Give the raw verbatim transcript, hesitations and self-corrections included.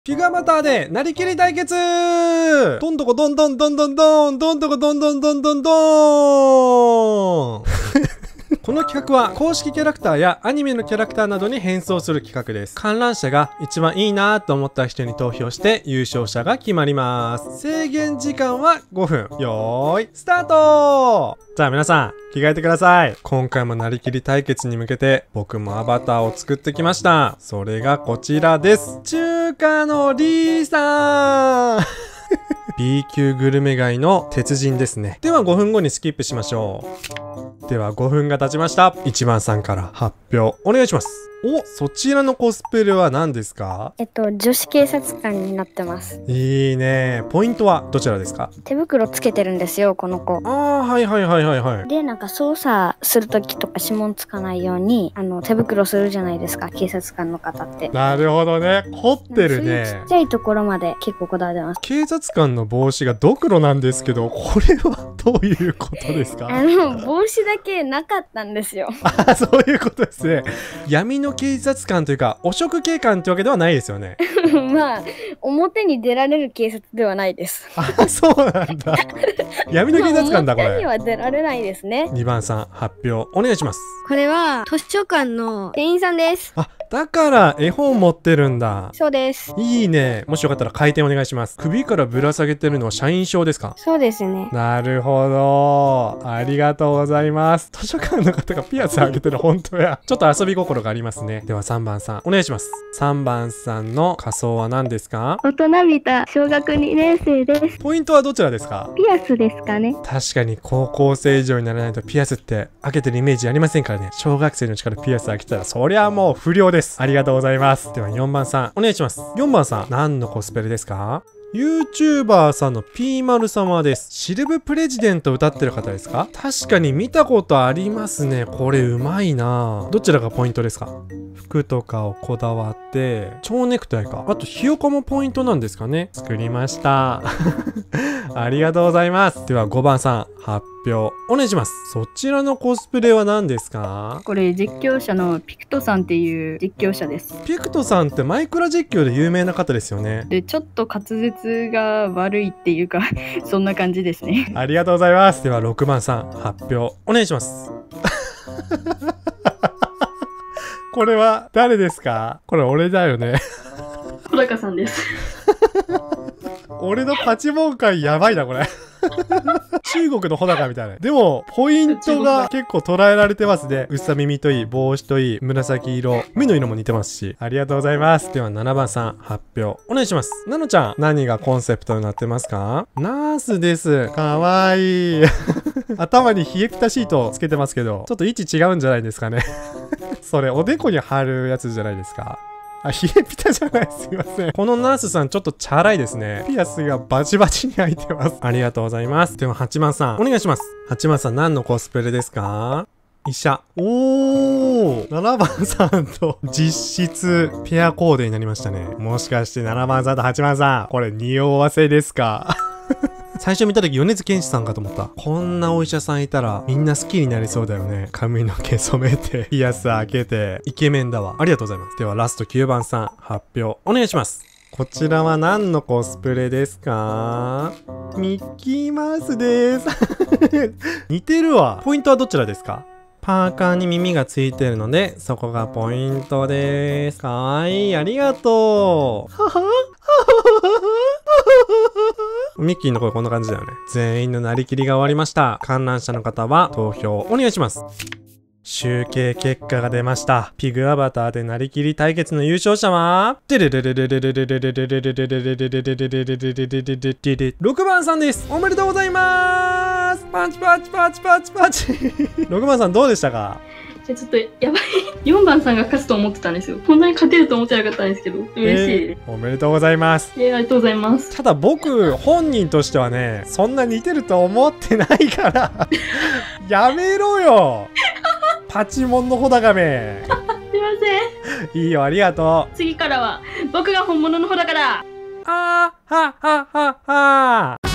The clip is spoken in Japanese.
フィギュアバターでなりきり対決どんどこどんどんどんどんどんどんどこどんどんどんどんどんこの企画は公式キャラクターやアニメのキャラクターなどに変装する企画です。観覧車が一番いいなと思った人に投票して優勝者が決まります。制限時間はごふん。よーい、スタート。じゃあ皆さん、着替えてください。今回もなりきり対決に向けて僕もアバターを作ってきました。それがこちらです。中華のリーさんB 級グルメ街の鉄人ですね。ではごふんごにスキップしましょう。ではごふんが経ちました。いちばんさんから発表お願いします。お、そちらのコスプレは何ですか？ えっと、女子警察官になってます。 いいね。ポイントはどちらですか？ 手袋つけてるんですよ、この子。 ああ、はいはいはいはいはい。 で、なんか操作するときとか指紋つかないように、あの、手袋するじゃないですか、警察官の方って。 なるほどね。凝ってるね。 そういうちっちゃいところまで結構こだわってます。 警察官の帽子がドクロなんですけど、これはどういうことですか？ あの、帽子だけなかったんですよ。 あ、そういうことですね。闇の警察官というか、汚職警官ってわけではないですよね。 まあ、表に出られる警察ではないです。 あ、そうなんだ。闇の警察官だ、これ。 表には出られないですね。 にばんさん、発表お願いします。 これは、図書館の店員さんです。 あ、だから絵本持ってるんだ。 そうです。 いいね。もしよかったら回転お願いします。首からぶら下げてるのは社員証ですか？ そうですね。 なるほど。ありがとうございます。図書館の方がピアス開けてる、本当や。ちょっと遊び心がありますね。ではさんばんさん、お願いします。さんばんさんの仮装は何ですか？ 大人びた小学にねん生です。 ポイントはどちらですか？ ピアスですかね。 確かに高校生以上にならないとピアスって開けてるイメージありませんからね。小学生のうちからピアス開けたらそりゃもう不良です。ありがとうございます。ではよんばんさん、お願いします。よんばんさん、何のコスプレですか？YouTuber さんのピーマル様です。シルブプレジデント歌ってる方ですか？確かに見たことありますね。これうまいな。どちらがポイントですか？服とかをこだわって、蝶ネクタイか。あとひよこもポイントなんですかね。作りました。ありがとうございます。ではごばんさん、発表お願いします。そちらのコスプレは何ですか？ これ実況者のピクトさんっていう実況者です。 ピクトさんってマイクラ実況で有名な方ですよね。 で、ちょっと滑舌が悪いっていうかそんな感じですね。 ありがとうございます。ではろくばんさん、発表お願いします。これは誰ですか？これ俺だよね。 小高さんです。 俺のパチモン感やばいな、これ。中国の穂高みたいな。でも、ポイントが結構捉えられてますね。うさ耳といい、帽子といい、紫色、目の色も似てますし。ありがとうございます。ではななばんさん、発表お願いします。なのちゃん、何がコンセプトになってますか？ナースです。かわいい。頭に冷えピタシートつけてますけど、ちょっと位置違うんじゃないですかね。それ、おでこに貼るやつじゃないですか。あ、冷えピタじゃない、すいません。このナースさんちょっとチャラいですね。ピアスがバチバチに開いてます。ありがとうございます。でははちばんさん、お願いします。はちばんさん、何のコスプレですか？医者。おー、ななばんさんと実質ペアコーデになりましたね。もしかしてななばんさんとはちばんさん、これ匂わせですか？最初見た時米津玄師さんかと思った。こんなお医者さんいたらみんな好きになりそうだよね。髪の毛染めてピアス開けてイケメンだわ。ありがとうございます。ではラストきゅうばんさん、発表お願いします。こちらは何のコスプレですか？ミッキーマウスです。似てるわ。ポイントはどちらですか？パーカーに耳がついてるのでそこがポイントです。かわいい。ありがとう。ははミッキーの声こんな感じだよね。全員のなりきりが終わりました。観覧者の方は投票お願いします。集計結果が出ました。ピグアバターでなりきり対決の優勝者はろくばんさんです。おめでとうございます。パチパチパチパチパチ。ろくばんさんどうでしたか？ ちょっとやばい。よんばんさんが勝つと思ってたんですよ。こんなに勝てると思ってなかったんですけど、嬉しい。 えー、おめでとうございます。 えー、ありがとうございます。 ただ僕本人としてはね、そんな似てると思ってないからやめろよ。パチモンの穂高め。 すいません。 いいよ、ありがとう。 次からは僕が本物の穂高だ。 あーはははは。